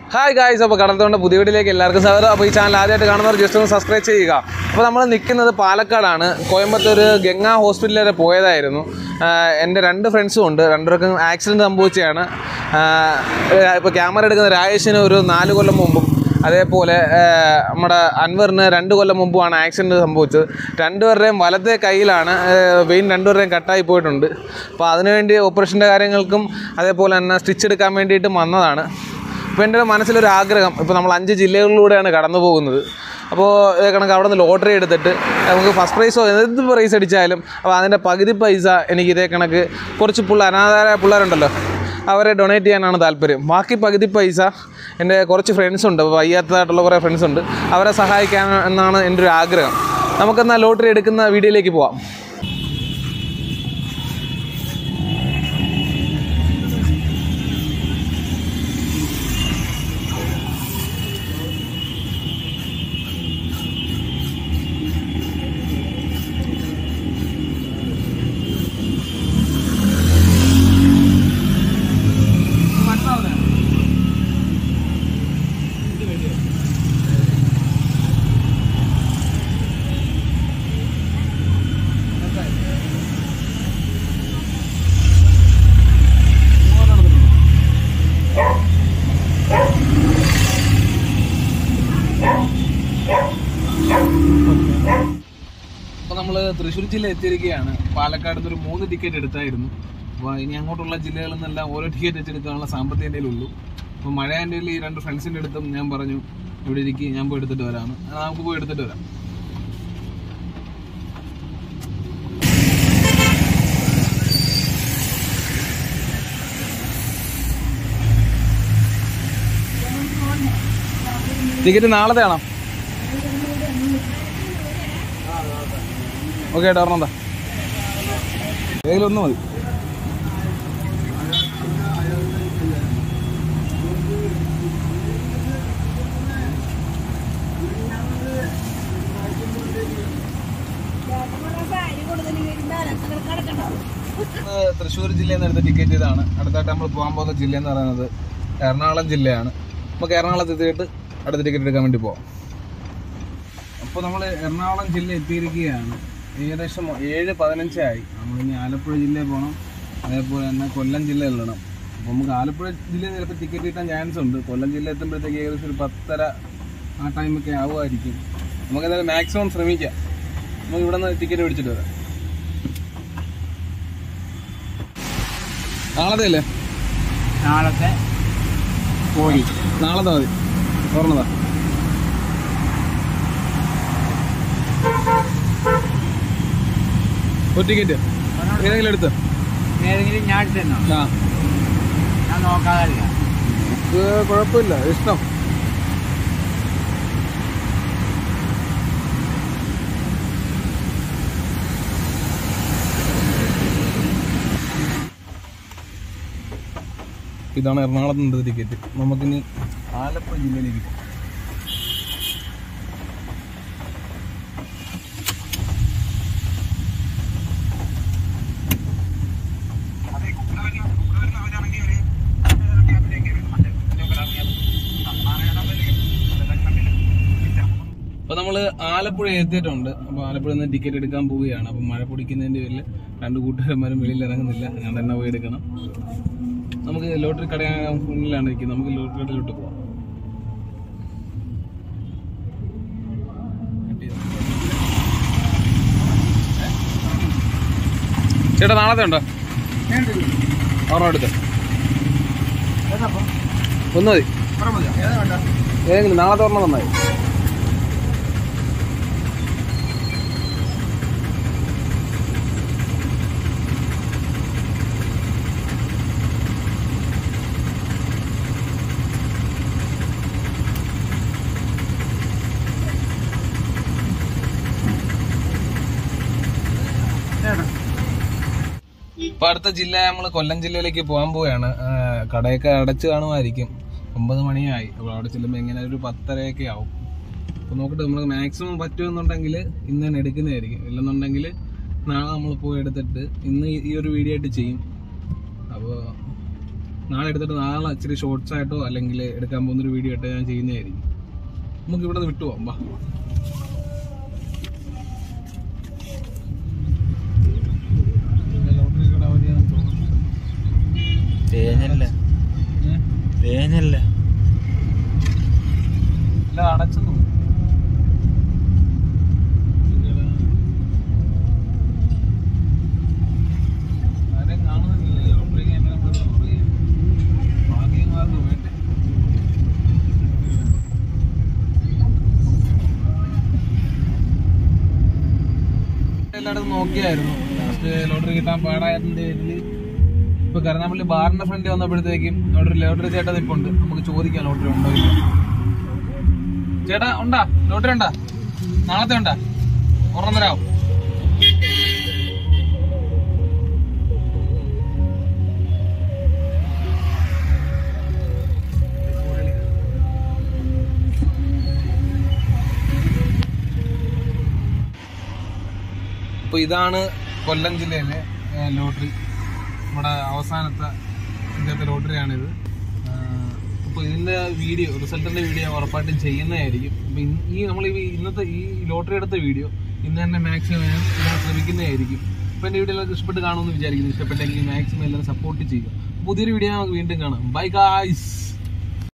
Hi guys, അപ്പോൾ കടൽത്തോണ്ട പുതിയ വീഡിയോയിലേക്ക് എല്ലാവർക്കും സ്വാഗതം. അപ്പോൾ ഈ ചാനൽ ആദ്യമായിട്ട് കാണുന്നവർ ജസ്റ്റ് ഒന്ന് സബ്സ്ക്രൈബ് ചെയ്യുക. അപ്പോൾ നമ്മൾ നിൽക്കുന്നത് പാലക്കാടാണ്. കോയമ്പത്തൂർ ഗംഗാ ഹോസ്പിറ്റൽ വരെ പോയതായിരുന്നു. എൻ്റെ രണ്ട് ഫ്രണ്ട്സും ഉണ്ട്. രണ്ടുപേർക്കും ആക്സിഡൻറ്റ് സംഭവിച്ചതാണ്. ഇപ്പോൾ ക്യാമറ എടുക്കുന്ന രാജേഷിന് ഒരു 4 കൊല്ലം മുമ്പും, അതേപോലെ നമ്മുടെ അൻവറിന് 2 കൊല്ലം മുമ്പുമാണ് ആക്സിഡൻറ്റ് സംഭവിച്ചത്. രണ്ടുപേരുടെയും വലത്തെ കയ്യിലാണ് വെയിൻ, രണ്ടുപേരുടെയും കട്ടായി പോയിട്ടുണ്ട്. അപ്പോൾ അതിനുവേണ്ടി ഓപ്പറേഷൻ്റെ കാര്യങ്ങൾക്കും അതേപോലെ തന്നെ സ്റ്റിച്ച് എടുക്കാൻ വേണ്ടിയിട്ടും വന്നതാണ്. ഇപ്പോൾ എൻ്റെ മനസ്സിലൊരു ആഗ്രഹം, ഇപ്പോൾ നമ്മൾ 5 ജില്ലകളിലൂടെയാണ് കടന്നു പോകുന്നത്. അപ്പോൾ കണക്ക് അവിടെ നിന്ന് ലോട്ടറി എടുത്തിട്ട് നമുക്ക് ഫസ്റ്റ് പ്രൈസോ എന്ത് പ്രൈസ് അടിച്ചാലും അപ്പോൾ അതിൻ്റെ പകുതി പൈസ എനിക്ക് ഇതേ കണക്ക് കുറച്ച് അനാഥാരായ പിള്ളേരുണ്ടല്ലോ, അവരെ ഡൊണേറ്റ് ചെയ്യാനാണ് താല്പര്യം. ബാക്കി പകുതി പൈസ എൻ്റെ കുറച്ച് ഫ്രണ്ട്സുണ്ട്, വയ്യാത്തതായിട്ടുള്ള കുറേ ഫ്രണ്ട്സുണ്ട്, അവരെ സഹായിക്കാൻ എന്നാണ് എൻ്റെ ഒരു ആഗ്രഹം. നമുക്കെന്നാൽ ലോട്ടറി എടുക്കുന്ന വീഡിയോയിലേക്ക് പോവാം. അപ്പോൾ നമ്മൾ തൃശ്ശൂർ ജില്ല എത്തിയിരിക്കുകയാണ്. പാലക്കാട് നിന്ന് ഒരു 3 ടിക്കറ്റ് എടുത്തായിരുന്നു. അപ്പോൾ ഇനി അങ്ങോട്ടുള്ള ജില്ലകളിൽ നിന്നെല്ലാം ഓരോ ടിക്കറ്റ് വെച്ചെടുക്കാനുള്ള സാമ്പത്തികം എൻ്റെ ഉള്ളൂ. അപ്പോൾ മഴ എൻ്റെ ഈ 2 ഫ്രണ്ട്സിൻ്റെ അടുത്തും ഞാൻ പറഞ്ഞു ഇവിടെ ഇരിക്കും, ഞാൻ പോയി എടുത്തിട്ട് വരാമെന്ന്. നമുക്ക് പോയി എടുത്തിട്ട് വരാം. ടിക്കറ്റ് നാളത്തെ ആണോ? ഓക്കെ ഏട്ടാ, പറഞ്ഞാ ഏതെങ്കിലും ഒന്ന് മതി. തൃശ്ശൂർ ജില്ലയിൽ നിന്ന് എടുത്ത ടിക്കറ്റ് ഇതാണ്. അടുത്തായിട്ട് നമ്മൾ പോകാൻ പോകുന്ന ജില്ല എന്ന് പറയുന്നത് എറണാകുളം ജില്ലയാണ്. നമുക്ക് എറണാകുളത്ത് എത്തിയിട്ട് അടുത്ത ടിക്കറ്റ് എടുക്കാൻ വേണ്ടി പോകാം. അപ്പോൾ നമ്മൾ എറണാകുളം ജില്ല എത്തിയിരിക്കുകയാണ്. ഏകദേശം 7:15 ആയി. നമ്മളിനി ആലപ്പുഴ ജില്ലയിൽ പോകണം, അതേപോലെ തന്നെ കൊല്ലം ജില്ലയിൽ ഇടണം. അപ്പോൾ നമുക്ക് ആലപ്പുഴ ജില്ലയിൽ ചിലപ്പോൾ ടിക്കറ്റ് കിട്ടാൻ ചാൻസ് ഉണ്ട്. കൊല്ലം ജില്ല എത്തുമ്പോഴത്തേക്ക് ഏകദേശം ഒരു 10:30 ആ ടൈമൊക്കെ ആവുമായിരിക്കും. നമുക്കെന്തായാലും മാക്സിമം ശ്രമിക്കാം. നമുക്ക് ഇവിടെ നിന്ന് ടിക്കറ്റ് മേടിച്ചിട്ട് വരാം. നാളത്തെ അല്ലേ? നാളത്തെ പോയി, നാളത്തെ മതി. ഓർമ്മതാ. ഒരു ടിക്കറ്റ് ഏതെങ്കിലും എടുത്ത് ഏതെങ്കിലും ഞാൻ എടുത്തോ? ആ, ഞാൻ നോക്കാതല്ല. കുഴപ്പമില്ല, ഇഷ്ടം. ഇതാണ് എറണാകുളത്ത് നിന്ന് ടിക്കറ്റ്. നമുക്കിനി ആലപ്പുഴ ജില്ലയിലേക്ക് പോകാം. അപ്പോൾ നമ്മൾ ആലപ്പുഴ എത്തിയിട്ടുണ്ട്. അപ്പോൾ ആലപ്പുഴ നിന്ന് ടിക്കറ്റ് എടുക്കാൻ പോവുകയാണ്. അപ്പം മഴ പൊടിക്കുന്നതിൻ്റെ പേരിൽ 2 കൂട്ടുകാരന്മാരും വെളിയിൽ ഇറങ്ങുന്നില്ല. ഞാൻ തന്നെ പോയി എടുക്കണം. നമുക്ക് ലോട്ടറി കട മുന്നിലാണ് ഇരിക്കുന്നത്. നമുക്ക് ലോട്ടറി കടയിലോട്ട് പോവാം. ചേട്ടാ, നാളത്തെ ഉണ്ടോ? ഓർമ്മ എടുത്ത് ഒന്ന് മതി. ഏതെങ്കിലും നാളത്തെ ഓർമ്മ നന്നായി. ഇപ്പൊ അടുത്ത ജില്ല നമ്മൾ കൊല്ലം ജില്ലയിലേക്ക് പോകാൻ പോവുകയാണ്. കടയൊക്കെ അടച്ചു കാണുമായിരിക്കും. 9 മണിയായി. അപ്പോൾ അവിടെ ചെല്ലുമ്പോൾ എങ്ങനെ ഒരു 10:30 ആവും. അപ്പോൾ നോക്കട്ടെ, നമ്മൾ മാക്സിമം പറ്റുമെന്നുണ്ടെങ്കിൽ ഇന്ന് തന്നെ എടുക്കുന്നതായിരിക്കും. ഇല്ലെന്നുണ്ടെങ്കിൽ നാളെ നമ്മൾ പോയി എടുത്തിട്ട് ഇന്ന് ഈ ഒരു വീഡിയോ ആയിട്ട് ചെയ്യും. അപ്പോൾ നാളെ എടുത്തിട്ട് നാളെ ഇച്ചിരി ഷോർട്സ് ആയിട്ടോ അല്ലെങ്കിൽ എടുക്കാൻ പോകുന്നൊരു വീഡിയോ ആയിട്ടോ ഞാൻ ചെയ്യുന്നതായിരിക്കും. നമുക്ക് ഇവിടെ നിന്ന് വിട്ടുപോകാം. വാ. അടച്ചു ആരെയും കാണുന്നില്ല. ലോട്ടറിക്ക് എങ്ങനെ ഭാഗ്യമാർക്ക് വേണ്ടി എല്ലായിടത്തും നോക്കിയായിരുന്നു. ലാസ്റ്റ് ലോട്ടറി കിട്ടാൻ പാടായതിന്റെ പേരിൽ ഇപ്പൊ കരുനാപ്പള്ളി ബാറിന്റെ ഫ്രണ്ട് വന്നപ്പോഴത്തേക്കും അവിടെ ഒരു ലോട്ടറി ചേട്ടാ നിപ്പുണ്ട്. നമുക്ക് ചോദിക്കാം ലോട്ടറി ഉണ്ടോ ഇല്ല. ചേട്ടാ ഉണ്ടാ ലോട്ടറി ഉണ്ടാ? നാളത്തെ ഉണ്ടാ? ഒരെണ്ണം തരാമോ? അപ്പോൾ ഇതാണ് കൊല്ലം ജില്ലയിലെ ലോട്ടറി. നമ്മുടെ അവസാനത്തെ ഇന്നത്തെ ലോട്ടറിയാണിത്. അപ്പോൾ ഇതിൻ്റെ വീഡിയോ റിസൾട്ടിൻ്റെ വീഡിയോ ഉറപ്പായിട്ടും ചെയ്യുന്നതായിരിക്കും. അപ്പോൾ നമ്മൾ ഇന്നത്തെ ഈ ലോട്ടറി എടുത്ത വീഡിയോ ഇന്ന് തന്നെ മാക്സിമം ഞാൻ ശ്രമിക്കുന്നതായിരിക്കും. അപ്പോൾ എൻ്റെ വീഡിയോ എല്ലാവർക്കും ഇഷ്ടപ്പെട്ട് കാണുമെന്ന് വിചാരിക്കുന്നു. ഇഷ്ടപ്പെട്ടെങ്കിൽ മാക്സിമം എല്ലാവരും സപ്പോർട്ട് ചെയ്യുക. പുതിയൊരു വീഡിയോ നമുക്ക് വീണ്ടും കാണാം. Bye guys.